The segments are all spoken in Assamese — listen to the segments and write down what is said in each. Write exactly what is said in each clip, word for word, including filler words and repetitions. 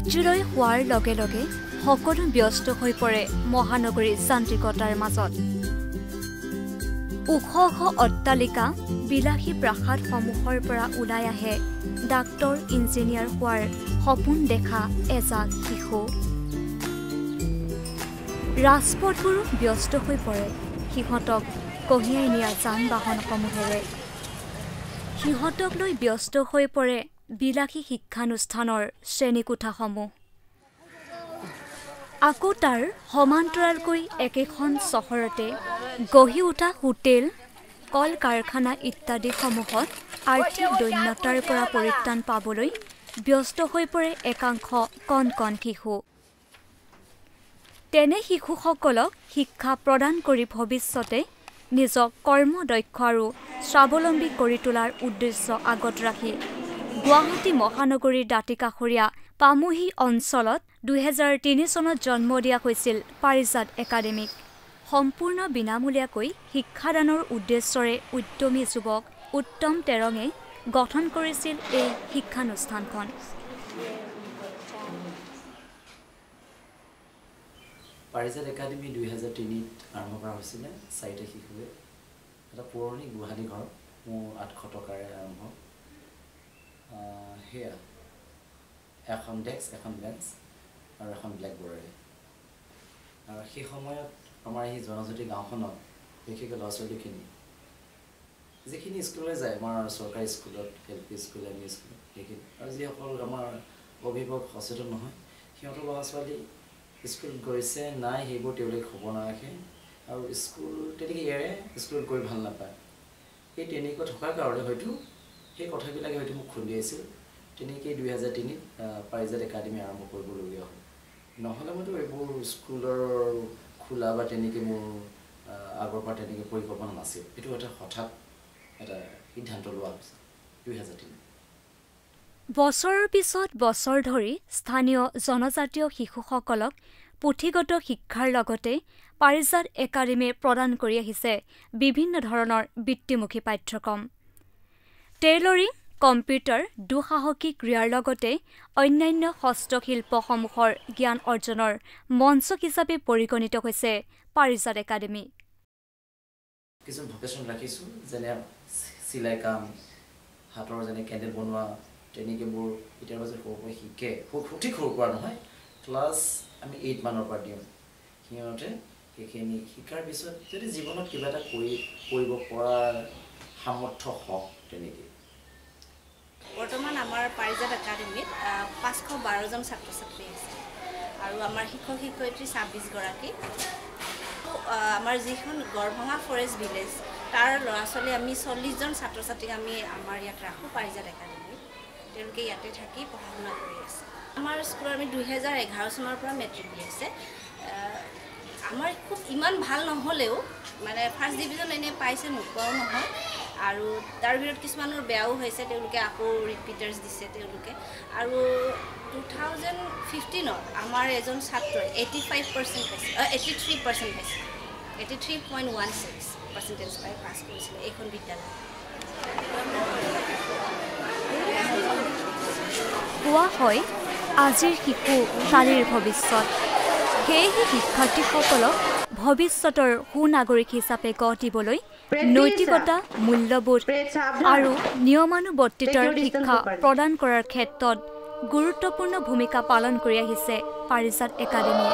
সূৰ্যোদয় হোৱাৰ লগে লগে সকলো ব্যস্ত হৈ পৰে মহানগৰীৰ যান্ত্ৰিকতাৰ মাজত। ওখ ওখ অট্টালিকা বিলাসী প্ৰাসাদসমূহৰ পৰা ওলাই আহে ডাক্তৰ ইঞ্জিনিয়াৰ হোৱাৰ সপোন দেখা এজাক শিশু। ৰাজপথবোৰো ব্যস্ত হৈ পৰে সিহঁতক কঢ়িয়াই নিয়া যান বাহনসমূহেৰে। সিহঁতক লৈ ব্যস্ত হৈ পৰে বিলাসী শিক্ষানুষ্ঠানৰ শ্ৰেণীকোঠাসমূহ। আকৌ তাৰ সমান্তৰালকৈ একেখন চহৰতে গঢ়ি উঠা হোটেল, কল কাৰখানা ইত্যাদিসমূহত আৰ্থিক দৈন্যতাৰ পৰা পৰিত্ৰাণ পাবলৈ ব্যস্ত হৈ পৰে একাংশ কণ কণ শিশু। তেনে শিশুসকলক শিক্ষা প্ৰদান কৰি ভৱিষ্যতে নিজক কৰ্মদক্ষ আৰু স্বাৱলম্বী কৰি তোলাৰ উদ্দেশ্য আগত ৰাখি গুৱাহাটী মহানগৰীৰ দাঁতিকাষৰীয়া পামহি অঞ্চলত দুহেজাৰ তিনি চনত জন্ম দিয়া হৈছিল পাৰিজাত একাডেমীক। সম্পূৰ্ণ বিনামূলীয়াকৈ শিক্ষাদানৰ উদ্দেশ্যৰে উদ্যমী যুৱক উত্তম তেৰণে গঠন কৰিছিল এই শিক্ষানুষ্ঠানখন। পাৰিজাত একাডেমি দুহেজাৰ তিনিত আৰম্ভ কৰা হৈছিলে চাৰিটা শিশুৱে। এটা পুৰণি গুৱাহাটী ঘৰ, মোৰ আঠশ টকাৰে আৰম্ভ। সেয়া এখন ডেস্ক, এখন বেঞ্চ আৰু এখন ব্লেকবৰ্ডেৰে। আৰু সেই সময়ত আমাৰ এই জনজাতি গাঁওখনত বিশেষকৈ ল'ৰা ছোৱালীখিনি যিখিনি স্কুললৈ যায়, আমাৰ চৰকাৰী স্কুলত, L P school, M E স্কুলত, সেইখিনি আৰু যিসকল আমাৰ অভিভাৱক সচেতন নহয়, সিহঁতৰ ল'ৰা ছোৱালী স্কুলত গৈছে নাই সেইবোৰ তেওঁলোকে খবৰ নাৰাখে আৰু স্কুল তেনেকৈ এৰে, স্কুলত গৈ ভাল নাপায়। সেই তেনেকুৱা থকাৰ কাৰণে হয়তো সেই কথাবিলাকে হয়তো মোক খুন্দিয়াইছিল। তেনেকেই দুহেজাৰ তিনিত পাৰিজাত একাডেমি আৰম্ভ কৰিবলগীয়া হ'ল। নহ'লে মইতো এইবোৰ স্কুলৰ খোলা বা তেনেকৈ মোৰ আগৰ পৰা তেনেকৈ পৰিকল্পনা নাছিল। এইটো এটা হঠাৎ এটা সিদ্ধান্ত লোৱা হৈছিল দুহেজাৰ তিনি। বছৰৰ পিছত বছৰ ধৰি স্থানীয় জনজাতীয় শিশুসকলক পুথিগত শিক্ষাৰ লগতে পাৰিজাত একাডেমীয়ে প্ৰদান কৰি আহিছে বিভিন্ন ধৰণৰ বৃত্তিমুখী পাঠ্যক্ৰম। টেইলৰিং, কম্পিউটাৰ, দুঃসাহসিক ক্ৰীড়াৰ লগতে অন্যান্য হস্তশিল্পসমূহৰ জ্ঞান অৰ্জনৰ মঞ্চ হিচাপে পৰিগণিত হৈছে পাৰিজাত একাডেমী। কিছুমান ভকেশ্যন ৰাখিছোঁ, যেনে চিলাই কাম, হাতৰ যেনে কেণ্ডেল বনোৱা, তেনেকৈ মোৰ এতিয়াৰ পাছত সৰুৰ পৰা শিকে। সঠিক সৰুৰ পৰা নহয়, ক্লাছ আমি এইট মানৰ পৰা দিওঁ। সিহঁতে সেইখিনি শিকাৰ পিছত যদি জীৱনত কিবা এটা কৰি কৰিব পৰাৰ সামৰ্থ্য হওক তেনেকৈ। বৰ্তমান আমাৰ পাৰিজাত একাডেমীত পাঁচশ বাৰজন ছাত্ৰ ছাত্ৰী আছে আৰু আমাৰ শিক্ষক শিক্ষয়িত্ৰী ছাব্বিছগৰাকী। আমাৰ যিখন গড়ভঙা ফৰেষ্ট ভিলেজ, তাৰ ল'ৰা ছোৱালী আমি চল্লিছজন ছাত্ৰ ছাত্ৰীক আমি আমাৰ ইয়াত ৰাখোঁ পাৰিজাত একাডেমীত। তেওঁলোকে ইয়াতে থাকি পঢ়া শুনা কৰি আছে। আমাৰ স্কুলত আমি দুহেজাৰ এঘাৰ চনৰ পৰা মেট্ৰিক দি আছে। আমাৰ খুব ইমান ভাল নহ'লেও মানে ফাৰ্ষ্ট ডিভিজন এনেই পাইছে, নোপোৱাও নহয়। আৰু তাৰ ভিতৰত কিছুমানৰ বেয়াও হৈছে, তেওঁলোকে আকৌ ৰিপিটাৰ্ছ দিছে তেওঁলোকে। আৰু টু থাউজেণ্ড ফিফটিনত আমাৰ এজন ছাত্ৰই এইটি ফাইভ পাৰ্চেণ্ট পাইছে, এইটি থ্ৰী পাৰ্চেণ্ট পাইছে, eighty three point one six percentage পাই পাছ কৰিছিলে এইখন বিদ্যালয়। কোৱা হয় আজিৰ শিশু কালিৰ ভৱিষ্যত। সেয়েহে শিক্ষাৰ্থীসকলক ভৱিষ্যতৰ সুনাগৰিক হিচাপে গঢ় দিবলৈ নৈতিকতা, মূল্যবোধ আৰু নিয়মানুবৰ্তিতাৰ শিক্ষা প্ৰদান কৰাৰ ক্ষেত্ৰত গুৰুত্বপূৰ্ণ ভূমিকা পালন কৰি আহিছে পাৰিজাত একাডেমীয়ে।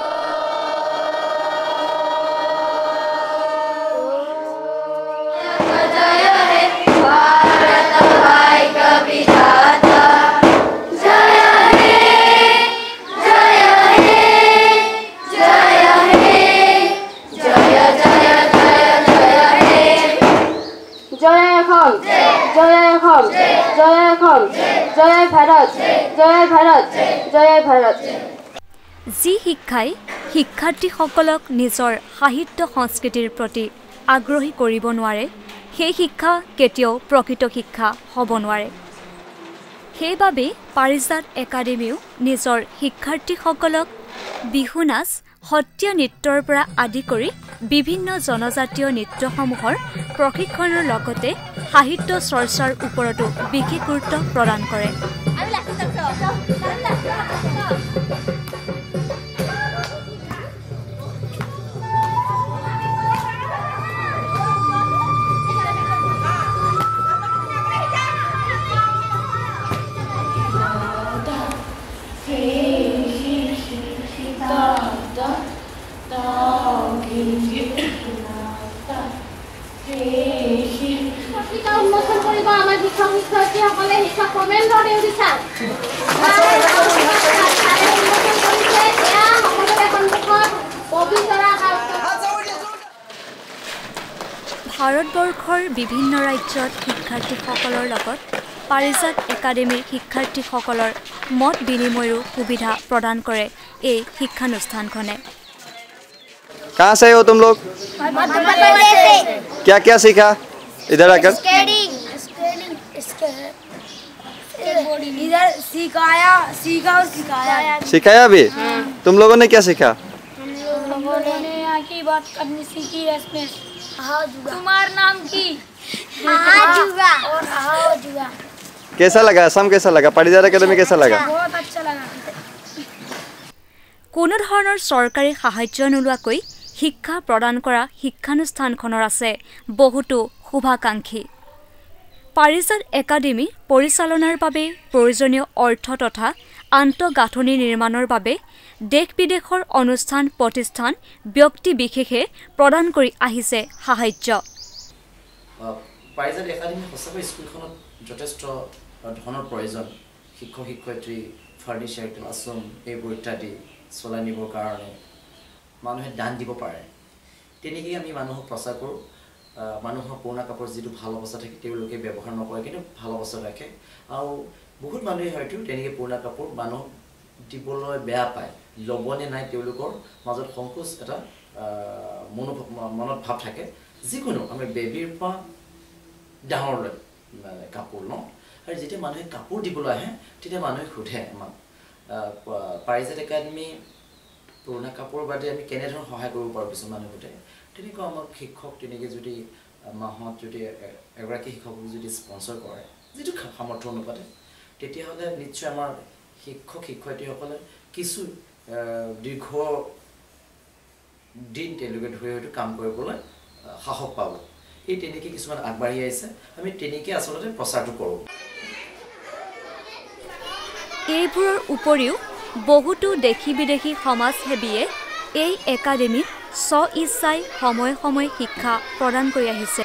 যি শিক্ষাই শিক্ষাৰ্থীসকলক নিজৰ সাহিত্য সংস্কৃতিৰ প্ৰতি আগ্ৰহী কৰিব নোৱাৰে, সেই শিক্ষা কেতিয়াও প্ৰকৃত শিক্ষা হ'ব নোৱাৰে। সেইবাবে পাৰিজাত একাডেমীও নিজৰ শিক্ষাৰ্থীসকলক বিহু নাচ, সত্ৰীয়া নৃত্যৰ পৰা আদি কৰি বিভিন্ন জনজাতীয় নৃত্যসমূহৰ প্ৰশিক্ষণৰ লগতে সাহিত্য চৰ্চাৰ ওপৰতো বিশেষ গুৰুত্ব প্ৰদান কৰে। মই আমাৰ শিক্ষক শিক্ষয়িত্ৰীসকলে শিক্ষক কমেণ্টৰ দেউতি চাওঁ ভাৰতবৰ্ষৰ বিভিন্ন ৰাজ্যত শিক্ষাৰ্থীসকলৰ লগত পাৰিজাত একাডেমীৰ শিক্ষাৰ্থীসকলৰ মত বিনিময়ৰো সুবিধা প্ৰদান কৰে এই শিক্ষানুষ্ঠানখনে। कहाँ से हो तुम लोग? क्या क्या सीखा इधर आकर? इधर सिखाया सीखा और सिखाया सिखाया भी? तुम लोगों ने क्या सीखा? हम लोगों ने यहाँ की बात करनी सीखी इसमें तुम्हार नाम की और कैसा लगा असम कैसा लगा पारिजात एकेडमी कैसा लगा? बहुत अच्छा लगा। কোনো ধৰণৰ চৰকাৰী সাহায্য নোলোৱাকৈ শিক্ষা প্ৰদান কৰা শিক্ষানুষ্ঠানখনৰ আছে বহুতো শুভাকাংক্ষী। পাৰিজাত একাডেমী পৰিচালনাৰ বাবে প্ৰয়োজনীয় অৰ্থ তথা আন্তঃগাঁথনি নিৰ্মাণৰ বাবে দেশ বিদেশৰ অনুষ্ঠান প্ৰতিষ্ঠান ব্যক্তি বিশেষে প্ৰদান কৰি আহিছে সাহায্য। পাৰিজাত একাডেমী সঁচাকৈ স্কুলখনত যথেষ্ট ধনৰ প্ৰয়োজন। শিক্ষক শিক্ষয়িত্ৰী ফাৰ্নিচাৰ ক্লাছৰুম এইবোৰ ইত্যাদি চলাই নিবৰ কাৰণে মানুহে দান দিব পাৰে। তেনেকেই আমি মানুহক প্ৰচাৰ কৰোঁ। মানুহৰ পুৰণা কাপোৰ যিটো ভাল অৱস্থা থাকে তেওঁলোকে ব্যৱহাৰ নকৰে কিন্তু ভাল অৱস্থা ৰাখে আৰু বহুত মানুহে হয়তো তেনেকৈ পুৰণা কাপোৰ মানুহক দিবলৈ বেয়া পায়, ল'বনে নাই তেওঁলোকৰ মাজত সংকোচ এটা মনোভাৱ মনত ভাৱ থাকে। যিকোনো আমি বেবীৰ পৰা ডাঙৰলৈ কাপোৰ লওঁ আৰু যেতিয়া মানুহে কাপোৰ দিবলৈ আহে তেতিয়া মানুহে সোধে আমাক পাৰিজাত একাডেমী পুৰণা কাপোৰ বাদে আমি কেনেধৰণৰ সহায় কৰিব পাৰোঁ কিছু মানুহে সোধে। তেনেকুৱা আমাক শিক্ষক তেনেকৈ যদি মাহত যদি এগৰাকী শিক্ষকক যদি স্পন্সৰ কৰে যিটো সামৰ্থ্য অনুপাতে তেতিয়াহ'লে নিশ্চয় আমাৰ শিক্ষক শিক্ষয়িত্ৰীসকলে কিছু দীৰ্ঘ দিন তেওঁলোকে ধৰি হয়তো কাম কৰিবলৈ সাহস পাব। এই তেনেকৈ কিছুমান আগবাঢ়ি আহিছে, আমি তেনেকৈ আচলতে প্ৰচাৰটো কৰোঁ। এইবোৰৰ উপৰিও বহুতো দেশী বিদেশী সমাজসেৱীয়ে এই একাডেমীত স্ব ইচ্ছাই সময়ে সময়ে শিক্ষা প্ৰদান কৰি আহিছে।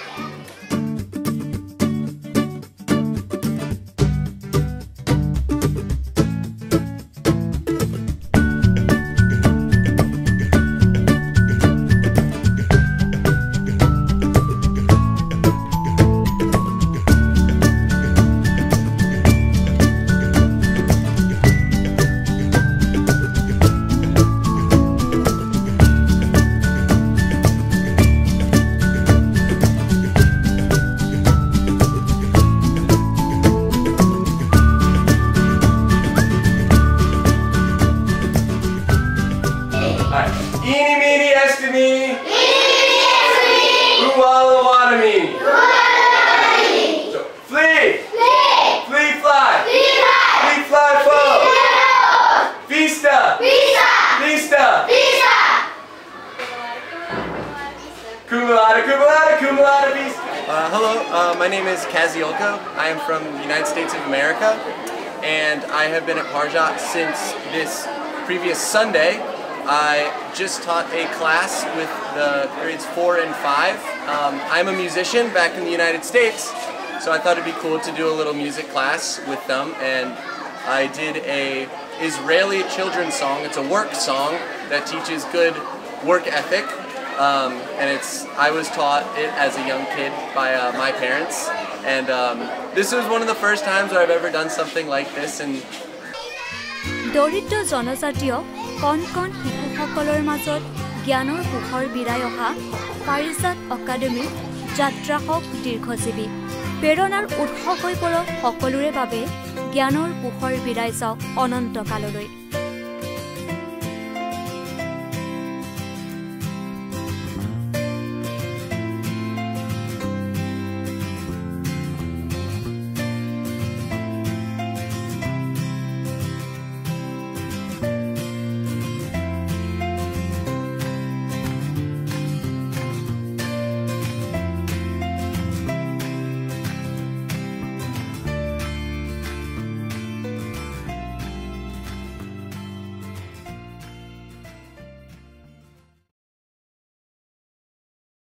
Uh, hello, uh, my name is Kaziolko. I am from the United States of America, and I have been at Parijat since this previous Sunday. I just taught a class with the grades four and five. Um, I'm a musician back in the United States, so I thought it'd be cool to do a little music class with them, and I did a Israeli children's song. It's a work song that teaches good work ethic. Um, and it's I was taught it as a young kid by uh, my parents, and um, this was one of the first times where I've ever done something like this. And দৰিদ্ৰ জনজাতীয় কণ কণ শিশুসকলৰ মাজত জ্ঞানৰ পোহৰ বিৰাই অহা পাৰিজাত একাডেমীৰ যাত্ৰা হওক দীৰ্ঘজীৱী, প্ৰেৰণাৰ উৎস হৈ পৰক সকলোৰে বাবে জ্ঞানৰ পোহৰ বিৰাই যাওক অনন্তকাললৈ।